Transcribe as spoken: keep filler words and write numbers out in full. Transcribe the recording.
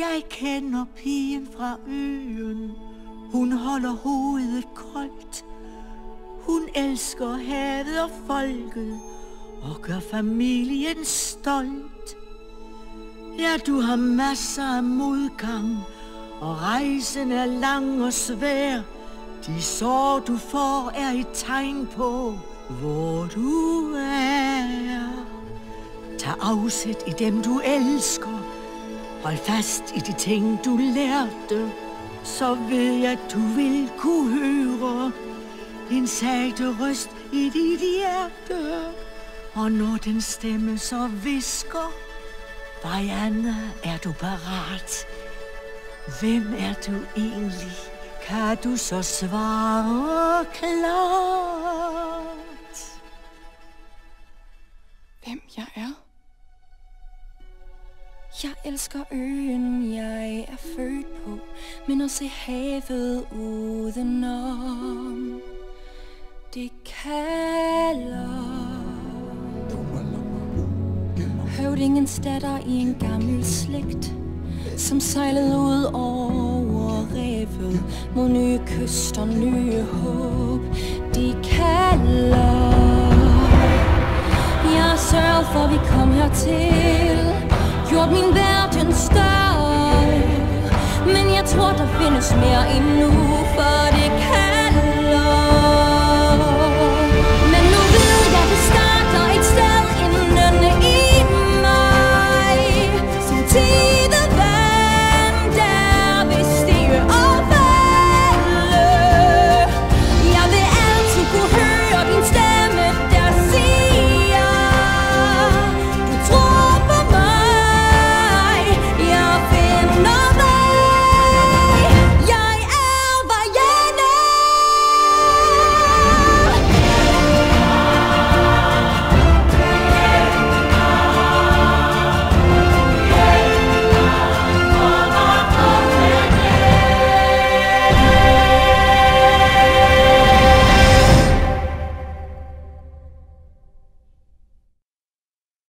Jeg kender pigen fra øen. Hun holder hovedet koldt. Hun elsker havet og folket og gør familien stolt. Ja, du har masser af modgang, og rejsen er lang og svær. De sår du får er et tegn på, hvor du er. Tag afsæt i dem du elsker. Hold fast i de ting du lærte. Så ved jeg, at du vil kunne høre en sagte røst i dit hjerte. Og når den stemme så visker, Marianne, er du parat? Hvem er du egentlig? Kan du så svare klart? Hvem jeg er? Jeg elsker øen, jeg er født på, men at se havet udenom, det kalder. Høvdingens datter i en gammel slægt, som sejlede ud over revet mod nye kyster, nye håb, de kalder. Jeg har sørget for, at vi kom hertil, gjort min verden større, men jeg tror, der findes mere endnu, for det kan.